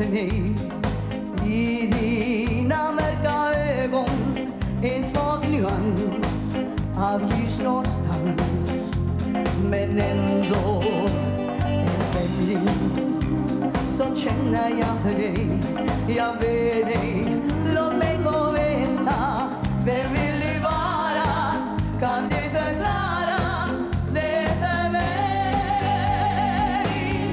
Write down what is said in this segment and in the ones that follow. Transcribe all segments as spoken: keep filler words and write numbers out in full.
för mig. I dina mörka ögon en svag nyans av ljus någonstans, men ändå en främling. Så känner jag för dig, jag vet dig. Låt mig få veta, vem vill du vara? Kan du förklara det för mig?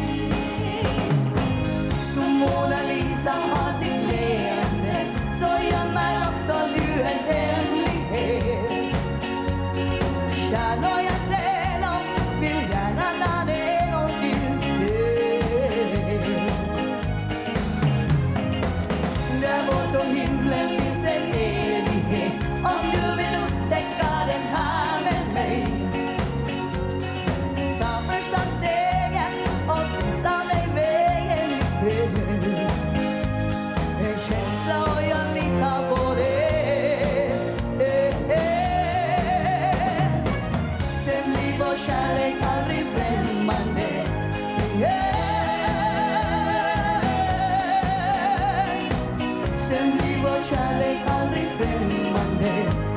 Som Mona Lisa har sitt leende, så gömmer också du en hemlighet. Kärnor jag ställer, vill gärna ta det någonting till. Där bortom himlen finns en evighet, om du vill upptäcka den här med mig. Ta första steget och visa mig vägen dit. En känsla och jag litar på det. Sen blir vår kärlek aldrig främmande. Sen blir vår kärlek aldrig främmande.